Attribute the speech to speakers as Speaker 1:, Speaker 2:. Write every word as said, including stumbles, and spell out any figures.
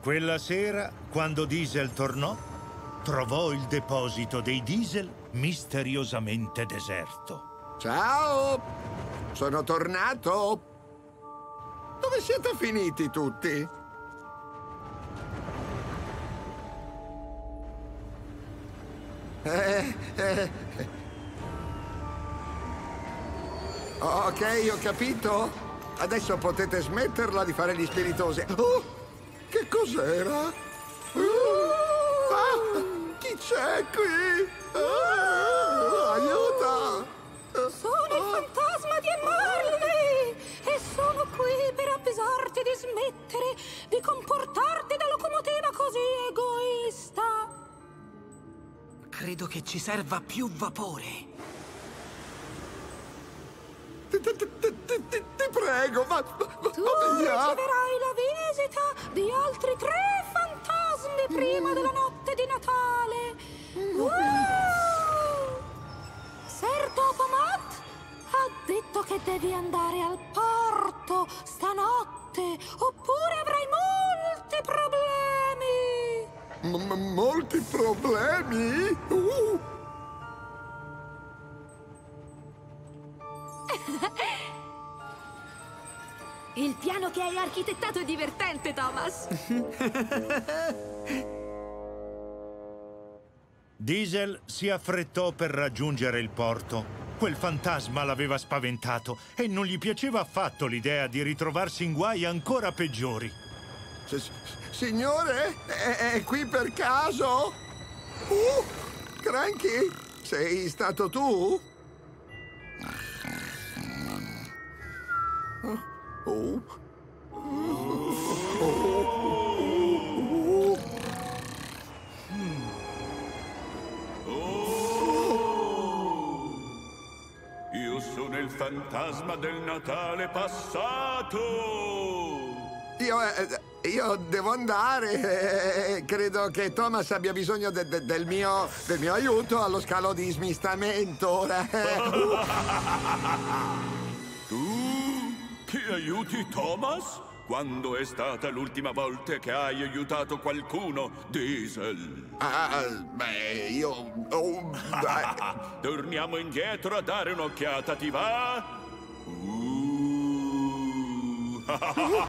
Speaker 1: Quella sera, quando Diesel tornò, trovò il deposito dei diesel misteriosamente deserto.
Speaker 2: Ciao! Sono tornato! Dove siete finiti tutti? Eh, eh. Ok, ho capito. Adesso potete smetterla di fare gli spiritosi. Oh! Che cos'era? Uh, ah, chi c'è qui? Uh, aiuta!
Speaker 3: Sono il fantasma di Marley e sono qui per avvisarti di smettere di comportarti da locomotiva così egoista.
Speaker 4: Credo che ci serva più vapore.
Speaker 2: Ti, ti, ti, ti, ti, ti prego, ma... ma
Speaker 3: Tu
Speaker 2: via.
Speaker 3: riceverai la visita di altri tre fantasmi prima della notte di Natale. Uh! Ser Topomat ha detto che devi andare al porto stanotte, oppure avrai molti problemi.
Speaker 2: M molti problemi? Uh.
Speaker 3: Il piano che hai architettato è divertente, Thomas.
Speaker 1: Diesel si affrettò per raggiungere il porto. Quel fantasma l'aveva spaventato e non gli piaceva affatto l'idea di ritrovarsi in guai ancora peggiori.
Speaker 2: S signore, è, è qui per caso? Uh, Cranky, sei stato tu? Oh. Oh.
Speaker 5: Io sono il fantasma del Natale passato!
Speaker 2: Io, eh, io devo andare. Eh, credo che Thomas abbia bisogno de de del, mio, del mio aiuto allo scalo di smistamento ora.
Speaker 5: Che aiuti Thomas? Quando è stata l'ultima volta che hai aiutato qualcuno, Diesel?
Speaker 2: Ah, beh, io... Oh, beh.
Speaker 5: Torniamo indietro a dare un'occhiata, ti va? Uh.